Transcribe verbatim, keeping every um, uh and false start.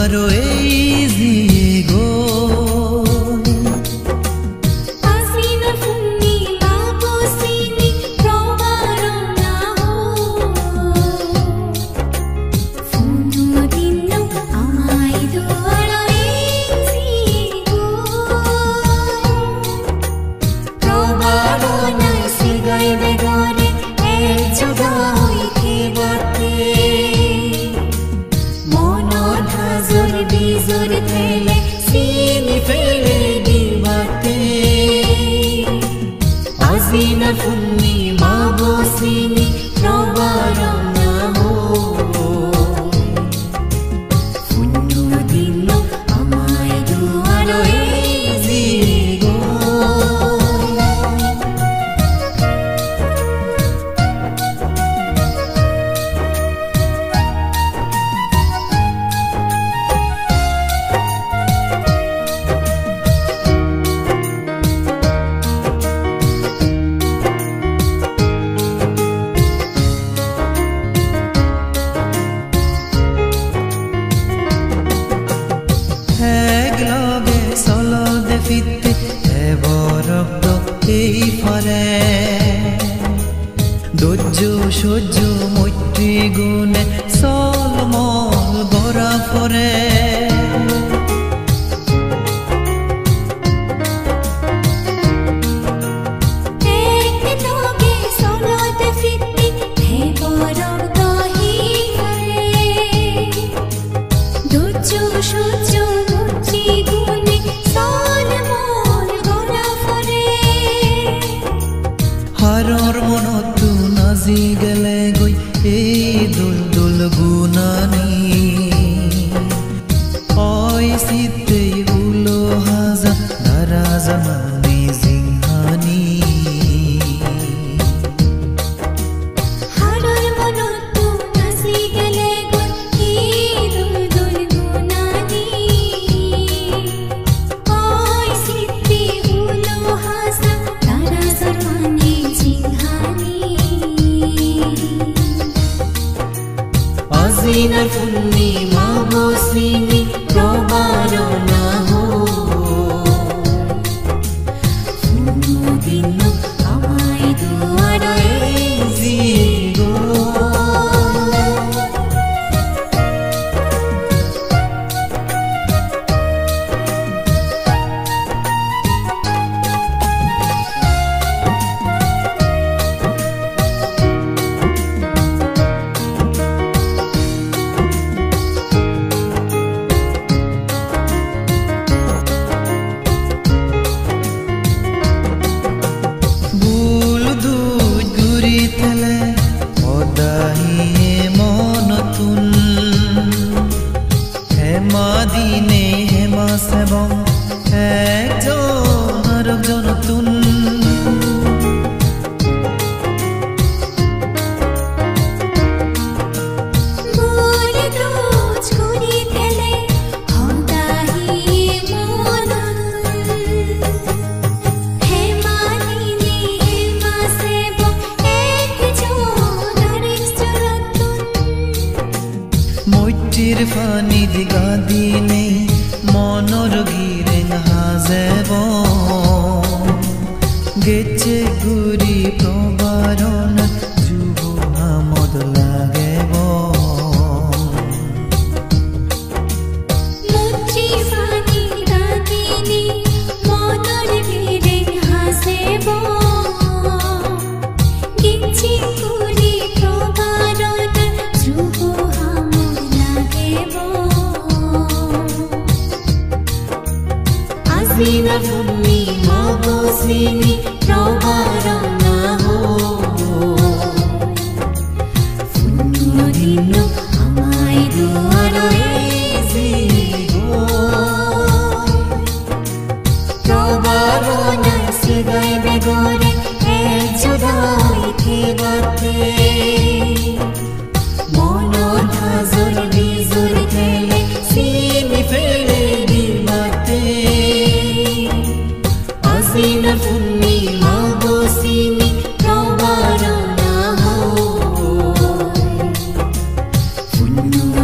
আৰু এই জিগো ধৈর্য সহ্য মৈত্রী গুণে চলমল বৰা ফৰে হাৰৰ মনত নাজি গেলে গৈ এই দুল দুল গুণানী হয় চিতে উলো হাজা ধাৰা জামানি জিংহানী হাৰৰ মনত নাজি গেলে গৈ এই দুল দুল গুণানী হয় চিতে উলো হাজা ধাৰা Zamani Azina funni mabosini probarona ho Funnu dinnu amai duara ezigo দিনে হেমা সেবং একজন আরেকজন নতুন মৈত্রীর ফানি দিগা দিনে মনৰ গিৰে নাহাজেব গেছে গুৰি প্ৰবাৰণ যুৱ আমদ লাগেব মৈত্রী ফানি দিগা দিনে মনৰ গিৰে নাহাজেব গেছে গুৰি প্ৰবাৰণ যুৱ Azina funni mabosini probarona ho Funnu dinnu amai duara ezigo Probarona sigai begore ek judai thebate Monor hazur bizur thele simi fele dimate Azina funni mabosini probarona ho Funnu